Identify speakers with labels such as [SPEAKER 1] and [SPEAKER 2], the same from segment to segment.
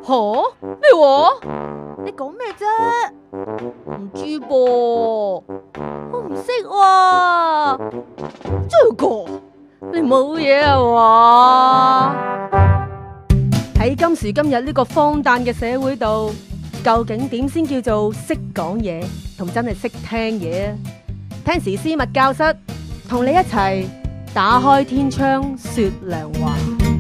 [SPEAKER 1] 咩話？你講咩啫？唔知噃，我唔識喎。真個，你冇嘢啊嘛？喺今時今日呢個荒誕嘅社會度，究竟點先叫做識講嘢同真係識聽嘢啊？聽時思密教室，同你一齊打開天窗說亮話。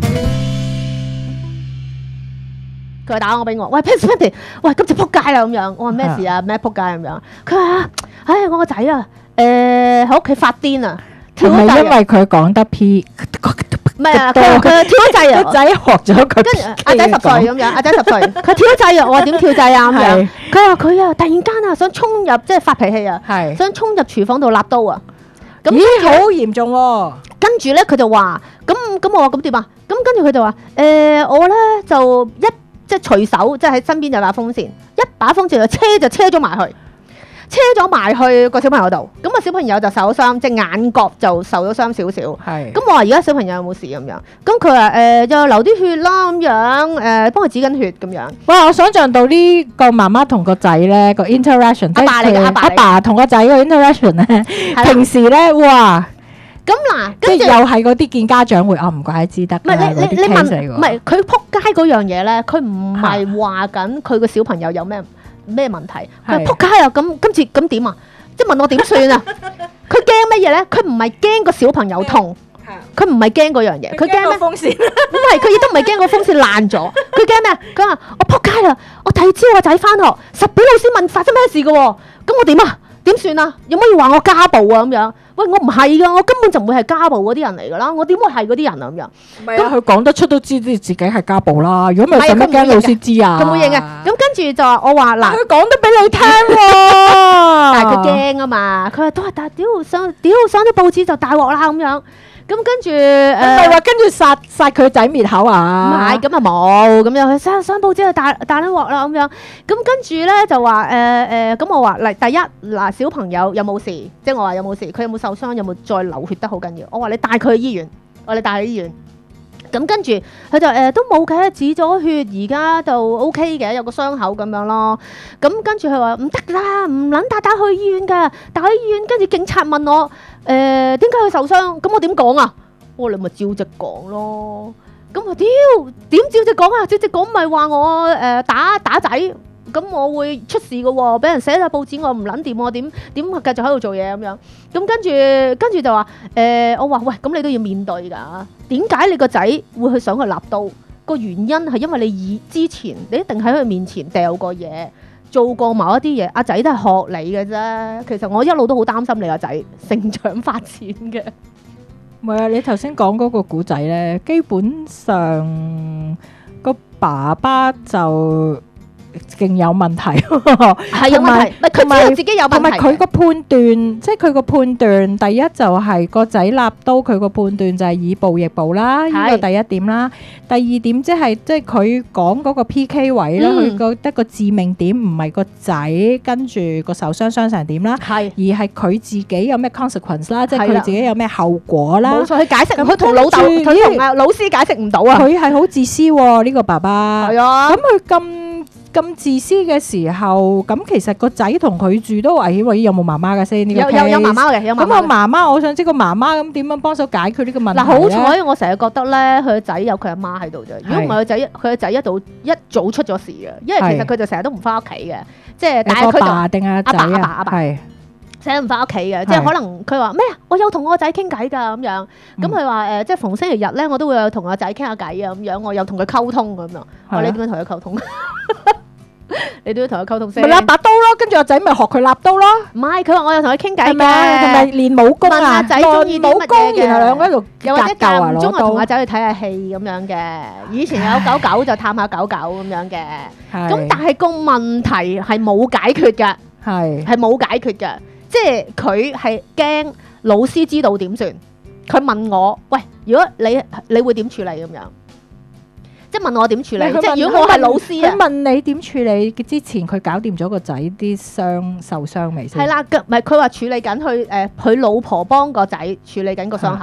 [SPEAKER 1] 佢打我俾我，喂 Patty， 喂今次撲街啦咁樣。我話咩事啊？咩撲街咁樣？佢話：唉，我個仔啊，喺屋企發癲啊，跳
[SPEAKER 2] 係咪
[SPEAKER 1] 掣
[SPEAKER 2] 因為佢講得 P？
[SPEAKER 1] 唔係啊，佢跳掣啊，
[SPEAKER 2] 個仔學咗佢，
[SPEAKER 1] 跟住阿仔10歲咁樣，阿仔10歲，佢跳掣啊，我話點跳掣啊咁樣？佢話佢啊，突然間啊，想衝入即係發脾氣啊，想衝入廚房度立刀啊！咁
[SPEAKER 2] 咦，好嚴重喎！
[SPEAKER 1] 跟住咧，佢就話：咁我話咁點啊？咁跟住佢就話：我咧就即係隨手，即係喺身邊有把風扇，一把風扇就車咗埋去個小朋友度。咁個小朋友就受咗傷，即係眼角就受咗傷少少。
[SPEAKER 2] 係。
[SPEAKER 1] 咁我話而家小朋友有冇事咁樣？咁佢話就流啲血啦咁樣，幫佢止緊血咁樣。
[SPEAKER 2] 哇！我想像到呢個媽媽同個仔咧個 interaction，
[SPEAKER 1] 阿爸嚟嘅，
[SPEAKER 2] 阿爸同個仔個 interaction 咧，平時咧哇！
[SPEAKER 1] 咁嗱，
[SPEAKER 2] 即係又係嗰啲見家長會，唔怪之得。
[SPEAKER 1] 唔係你問，唔係佢撲街嗰樣嘢咧，佢唔係話緊佢個小朋友有咩問題，佢撲街啊！咁今次咁點啊？即係問我點算啊？佢驚乜嘢咧？佢唔係驚個小朋友痛，佢唔係驚嗰樣嘢，佢驚咩？
[SPEAKER 2] 風扇
[SPEAKER 1] 唔係，佢亦都唔係驚個風扇爛咗，佢驚咩？佢話我撲街啦！我第二朝我仔翻學，實俾老師問發生咩事嘅喎，咁我點啊？點算啊？有冇要話我家暴啊？咁樣？喂，我唔係噶，我根本就唔會係家暴嗰啲人嚟噶啦，我點會係嗰啲人啊？咁樣，
[SPEAKER 2] 咁佢講得出都知自己係家暴啦。如果唔係，使乜驚老師知啊？
[SPEAKER 1] 佢冇認嘅。咁跟住就話我話嗱，
[SPEAKER 2] 佢講得俾你聽喎。
[SPEAKER 1] 但係佢驚啊嘛，佢話都係但係上咗報紙就大鑊啦咁樣。咁跟住
[SPEAKER 2] 唔係話跟住殺佢仔滅口啊？
[SPEAKER 1] 唔係，咁啊冇咁樣，佢上報紙就大撚鑊啦咁樣。咁跟住咧就話咁我話嚟第一嗱小朋友有冇事？即係我話有冇事？佢有冇受傷？有冇再流血得好緊要？我話你帶佢去醫院，咁跟住佢就都冇嘅，止咗血，而家就 OK 嘅，有個傷口咁樣咯。咁跟住佢話唔得啦，唔撚帶去醫院㗎，帶去醫院。跟住警察問我點解佢受傷？咁我點講啊？我話你咪照直講咯。咁我屌點照直講啊？照直講咪話我打仔。咁我會出事嘅喎，俾人寫咗報紙，我唔撚掂，我點繼續喺度做嘢咁樣？咁跟住就話我話喂，咁你都要面對㗎。點解你個仔會去想去立刀？個原因係因為你之前你一定喺佢面前掉過嘢，做過某一啲嘢。阿仔都係學你嘅啫。其實我一路都好擔心你個仔成長發展嘅。
[SPEAKER 2] 唔係啊，你頭先講嗰個古仔咧，基本上個爸爸就勁有問題，
[SPEAKER 1] 係有問題，唔係佢知道自己有問題，
[SPEAKER 2] 同埋佢個判斷，即係佢個判斷，第一就係個仔立刀，佢個判斷就係以暴易暴啦，呢個第一點啦。第二點即係佢講嗰個 PK 位啦，佢覺得個致命點唔係個仔跟住個受傷成點啦，而係佢自己有咩 consequence 啦，即係佢自己有咩後果啦。
[SPEAKER 1] 冇錯，佢解釋，佢同老師解釋唔到啊。
[SPEAKER 2] 佢係好自私喎，呢個爸爸。
[SPEAKER 1] 係啊，
[SPEAKER 2] 咁佢咁自私嘅時候，咁其實個仔同佢住都危險喎。有冇媽媽嘅先？呢個
[SPEAKER 1] 有媽媽嘅，有媽媽。
[SPEAKER 2] 咁個媽媽，我想知個媽媽咁點樣幫手解決呢個問題咧？
[SPEAKER 1] 嗱，好彩我成日覺得咧，佢個仔有佢阿媽喺度啫。如果唔係佢個仔一早出咗事嘅，因為其實佢就成日都唔翻屋企嘅，即係但係佢就
[SPEAKER 2] 阿爸定阿仔啊？
[SPEAKER 1] 阿爸係成日唔翻屋企嘅，即係可能佢話咩啊？我有同我個仔傾偈㗎咁樣。咁佢話即係逢星期日咧，我都會有同我個仔傾下偈啊咁樣。我有同佢溝通咁樣。我你點樣同佢溝通？你都要同佢溝通先。咪
[SPEAKER 2] 立把刀咯，跟住阿仔咪學佢立刀咯。
[SPEAKER 1] 唔係，佢話我有同佢傾偈嘅，係
[SPEAKER 2] 咪練武功啊？
[SPEAKER 1] 問阿仔中意啲乜嘢嘅，
[SPEAKER 2] 然後兩個喺度
[SPEAKER 1] 又或者間唔中我同阿仔去睇下戲咁樣嘅。以前有狗就探下狗咁樣嘅。咁但係個問題係冇解決嘅，係冇解決嘅，即係佢係驚老師知道點算。佢問我：喂，如果你會點處理咁樣？即係問我點處理，即係如果我係老師啊，
[SPEAKER 2] 佢問你點處理之前，佢搞掂咗個仔啲受傷未先？
[SPEAKER 1] 係啦，唔係佢話處理緊佢老婆幫個仔處理緊個傷口。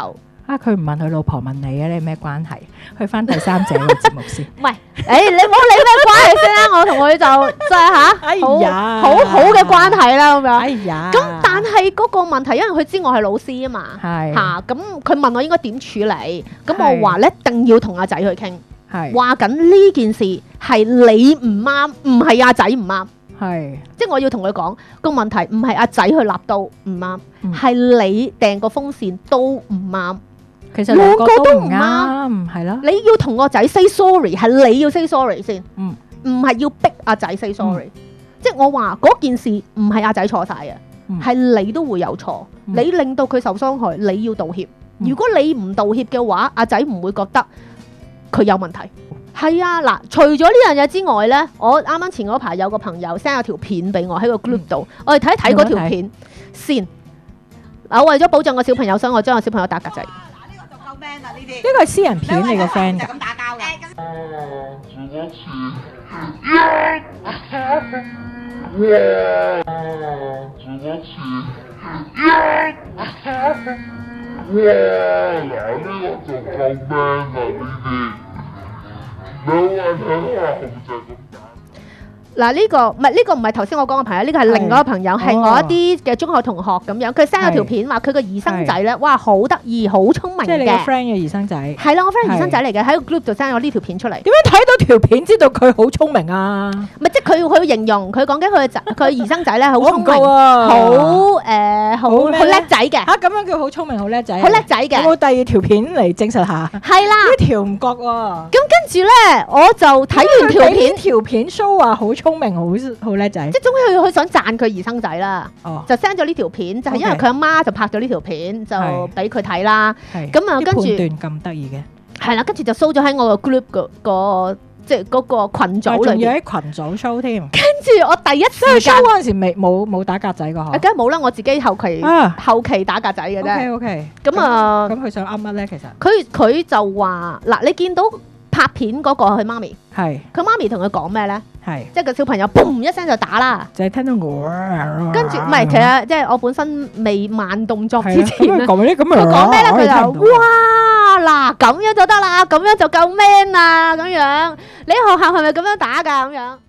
[SPEAKER 2] 佢唔問佢老婆問你啊，你咩關係？去翻第三者嘅節目先。
[SPEAKER 1] 唔係，你唔好理咩關係先啦，我同佢就即係
[SPEAKER 2] 哎
[SPEAKER 1] 好
[SPEAKER 2] 呀
[SPEAKER 1] 好嘅關係啦咁樣。
[SPEAKER 2] 哎呀，
[SPEAKER 1] 咁但係嗰個問題，因為佢知我係老師啊嘛，
[SPEAKER 2] 係
[SPEAKER 1] 嚇咁佢問我應該點處理，咁
[SPEAKER 2] 係
[SPEAKER 1] 我話咧一定要同阿仔去傾，
[SPEAKER 2] 係
[SPEAKER 1] 話緊呢件事係你唔啱，唔係阿仔唔啱，
[SPEAKER 2] 係
[SPEAKER 1] 即係我要同佢講個問題唔係阿仔去立刀唔啱，
[SPEAKER 2] 嗯
[SPEAKER 1] 係你訂個風扇都唔啱。
[SPEAKER 2] 其實兩個
[SPEAKER 1] 兩個都唔
[SPEAKER 2] 都唔啱，係咯，
[SPEAKER 1] 你要同個仔 say sorry，係你要 say sorry 先，
[SPEAKER 2] 嗯
[SPEAKER 1] 唔係要逼阿仔 say sorry。即係我話嗰件事唔係阿仔錯晒嘅，
[SPEAKER 2] 嗯
[SPEAKER 1] 係你都會有錯，
[SPEAKER 2] 嗯
[SPEAKER 1] 你令到佢受傷害，你要道歉。
[SPEAKER 2] 嗯
[SPEAKER 1] 如果你唔道歉嘅話，阿仔唔會覺得佢有問題。係啊，嗱，除咗呢樣嘢之外呢，我啱啱前嗰排有個朋友 send 咗條片俾我喺個 group 度，我哋睇一睇嗰條片先。我為咗保障個小朋友，所以我將個小朋友打格仔。
[SPEAKER 2] 呢個係私人片你個 friend 㗎。
[SPEAKER 3] 咁打交嘅。
[SPEAKER 1] 嗱，呢個唔係頭先我講嘅朋友，呢個係另外一個朋友，係我一啲嘅中學同學咁樣。佢 send 咗條片話佢個兒生仔咧，哇，好得意，好聰明
[SPEAKER 2] 即係你個
[SPEAKER 1] 嘅。
[SPEAKER 2] friend 嘅兒生仔。
[SPEAKER 1] 係啦，我 friend 兒生仔嚟嘅，喺個 group 度 send 咗呢條片出嚟。
[SPEAKER 2] 點樣睇到條片知道佢好聰明啊？
[SPEAKER 1] 唔係，即係佢形容佢講緊佢嘅仔，佢兒生仔咧好聰
[SPEAKER 2] 我唔夠
[SPEAKER 1] 明，
[SPEAKER 2] 啊
[SPEAKER 1] 好
[SPEAKER 2] 好咩
[SPEAKER 1] 好叻仔嘅，
[SPEAKER 2] 嚇咁樣叫好聰明好叻仔啊，
[SPEAKER 1] 好叻仔嘅。
[SPEAKER 2] 有冇第二條片嚟證實下？呢
[SPEAKER 1] 係啦，
[SPEAKER 2] 條唔覺喎。
[SPEAKER 1] 咁跟住咧，我就睇完條片，
[SPEAKER 2] 條片 show 話好聰明好叻仔
[SPEAKER 1] 即。係總之佢想讚佢兒生仔啦，
[SPEAKER 2] 哦，
[SPEAKER 1] 就 send 咗呢條片，就係因為
[SPEAKER 2] OK
[SPEAKER 1] 佢阿媽就拍咗呢條片，就
[SPEAKER 2] 係
[SPEAKER 1] 俾佢睇啦。
[SPEAKER 2] 係。
[SPEAKER 1] 咁啊，
[SPEAKER 2] 啲
[SPEAKER 1] 跟住
[SPEAKER 2] 判斷咁得意嘅。
[SPEAKER 1] 係啦，跟住就 show 咗喺我個 group 個即係嗰個群組
[SPEAKER 2] 仲要
[SPEAKER 1] 裏邊。
[SPEAKER 2] 喺群組 show 添。
[SPEAKER 1] 跟住我第一時間
[SPEAKER 2] show，嗰陣時冇打格仔個嗬。
[SPEAKER 1] 梗係冇啦，我自己後期
[SPEAKER 2] 啊
[SPEAKER 1] 後期打格仔嘅啫。
[SPEAKER 2] OK。
[SPEAKER 1] 咁啊
[SPEAKER 2] 咁佢想噏乜咧？其實
[SPEAKER 1] 佢就話嗱，你見到拍片嗰個佢媽咪，
[SPEAKER 2] 係
[SPEAKER 1] 佢媽咪同佢講咩咧？
[SPEAKER 2] 係
[SPEAKER 1] 即係個小朋友嘣一聲就打啦。
[SPEAKER 2] 就係聽到我。
[SPEAKER 1] 跟住唔係，其實即係我本身未慢動作之
[SPEAKER 2] 係啊
[SPEAKER 1] 前咧，
[SPEAKER 2] 咁佢講咩咧？咁
[SPEAKER 1] 佢講咩咧？佢就
[SPEAKER 2] 就
[SPEAKER 1] 哇嗱咁樣就得啦，咁樣就夠 man 啦咁樣。你喺學校係咪咁樣打㗎？咁樣